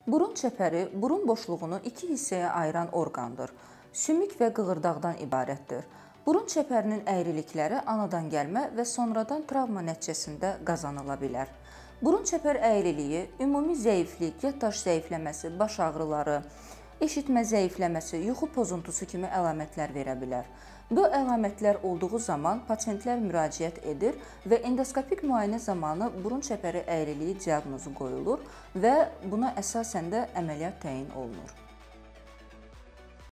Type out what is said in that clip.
Burun çəpəri burun boşluğunu iki hissəyə ayıran orqandır. Sümük və qığırdaqdan ibarətdir. Burun çəpərinin əyrilikləri anadan gəlmə və sonradan travma nəticəsində qazanıla bilər. Burun çəpər əyriliyi ümumi zəiflik, yaddaş zəifləməsi, baş ağrıları, eşitmə zəifləməsi, yuxu pozuntusu kimi əlamətlər verə bilər. Bu əlamətlər olduğu zaman pasientlər müraciət edir və endoskopik müayinə zamanı burun çəpəri əyriliyi diaqnozu qoyulur və buna əsasən də əməliyyat təyin olunur.